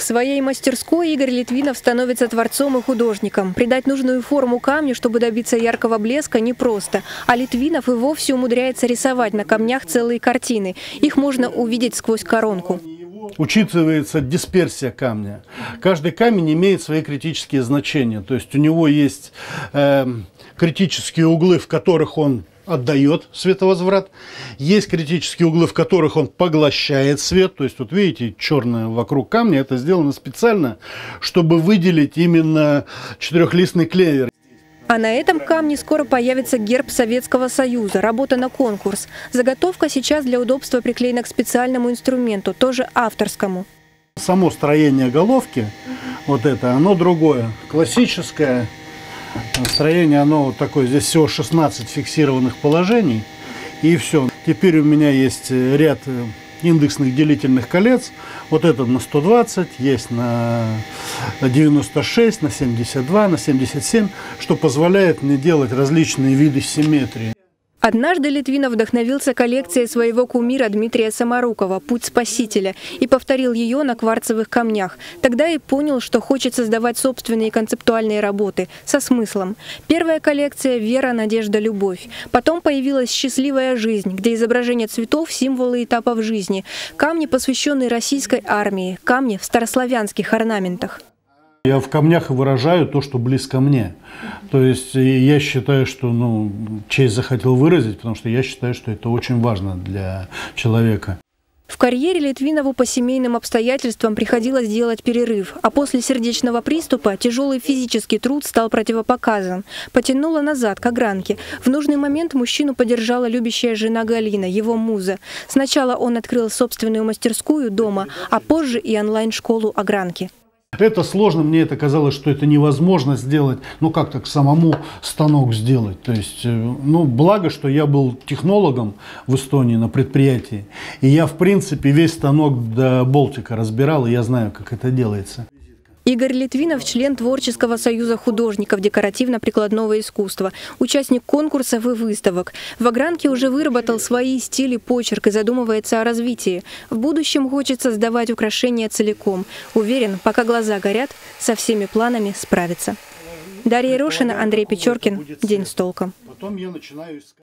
своей мастерской Игорь Литвинов становится творцом и художником. Придать нужную форму камню, чтобы добиться яркого блеска, непросто. А Литвинов и вовсе умудряется рисовать на камнях целые картины. Их можно увидеть сквозь коронку. Учитывается дисперсия камня. Каждый камень имеет свои критические значения. То есть у него есть критические углы, в которых он отдает световозврат. Есть критические углы, в которых он поглощает свет. То есть вот видите, черное вокруг камня, это сделано специально, чтобы выделить именно четырехлистный клевер. А на этом камне скоро появится герб Советского Союза, работа на конкурс. Заготовка сейчас для удобства приклеена к специальному инструменту, тоже авторскому. Само строение головки, вот это, оно другое. Классическое строение, оно вот такое. Здесь всего 16 фиксированных положений. И все. Теперь у меня есть ряд индексных делительных колец. Вот этот на 120, есть на 96, на 72, на 77, что позволяет мне делать различные виды симметрии. Однажды Литвинов вдохновился коллекцией своего кумира Дмитрия Самарукова «Путь Спасителя» и повторил ее на кварцевых камнях. Тогда и понял, что хочет создавать собственные концептуальные работы со смыслом. Первая коллекция «Вера, надежда, любовь». Потом появилась «Счастливая жизнь», где изображения цветов – символы этапов жизни. Камни, посвященные российской армии, камни в старославянских орнаментах. Я в камнях выражаю то, что близко мне. То есть я считаю, что честь захотел выразить, потому что я считаю, что это очень важно для человека. В карьере Литвинову по семейным обстоятельствам приходилось делать перерыв, а после сердечного приступа тяжелый физический труд стал противопоказан. Потянуло назад, к огранке. В нужный момент мужчину поддержала любящая жена Галина, его муза. Сначала он открыл собственную мастерскую дома, а позже и онлайн-школу огранки. Это сложно, мне это казалось, что это невозможно сделать, как так самому станок сделать. То есть, благо, что я был технологом в Эстонии на предприятии, и я, в принципе, весь станок до болтика разбирал, и я знаю, как это делается. Игорь Литвинов – член Творческого союза художников декоративно-прикладного искусства, участник конкурсов и выставок. В огранке уже выработал свои стили, почерк и задумывается о развитии. В будущем хочет создавать украшения целиком. Уверен, пока глаза горят, со всеми планами справится. Дарья Ерошина, Андрей Печоркин. День с толком.